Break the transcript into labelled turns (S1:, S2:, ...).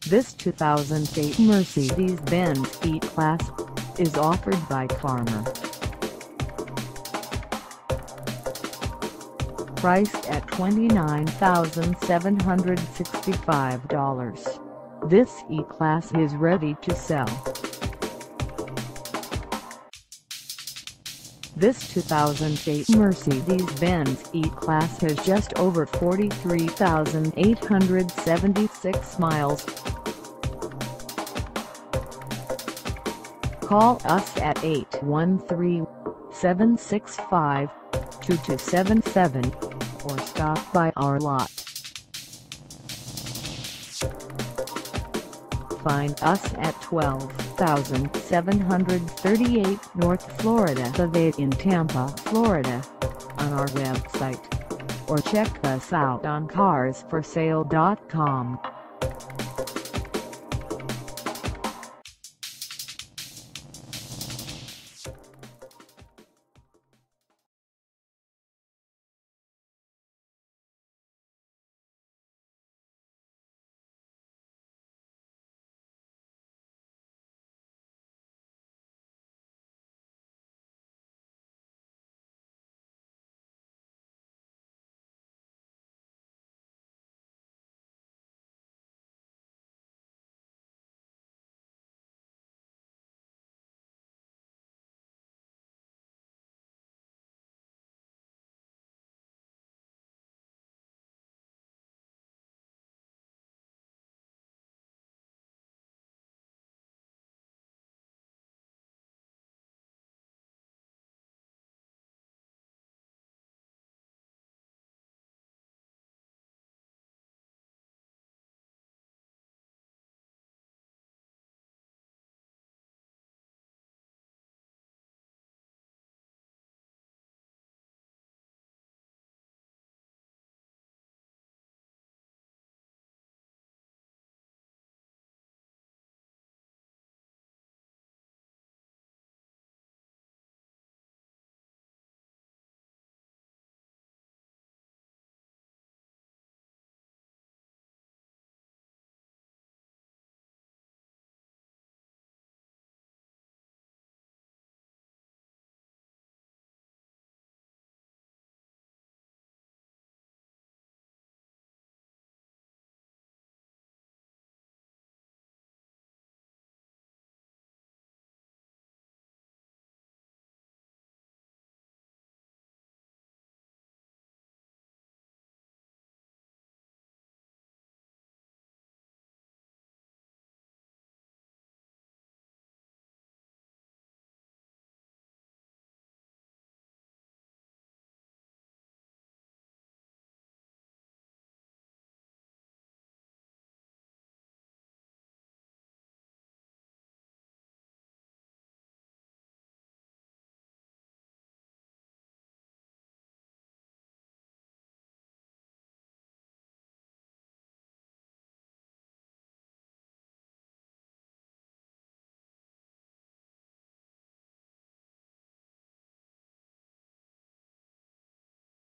S1: This 2008 Mercedes-Benz E-Class is offered by CarMart. Priced at $29,765, this E-Class is ready to sell. This 2008 Mercedes-Benz E-Class has just over 43,876 miles. Call us at 813-765-2277 or stop by our lot. Find us at 12,738 North Florida Ave in Tampa, Florida, on our website, or check us out on carsforsale.com.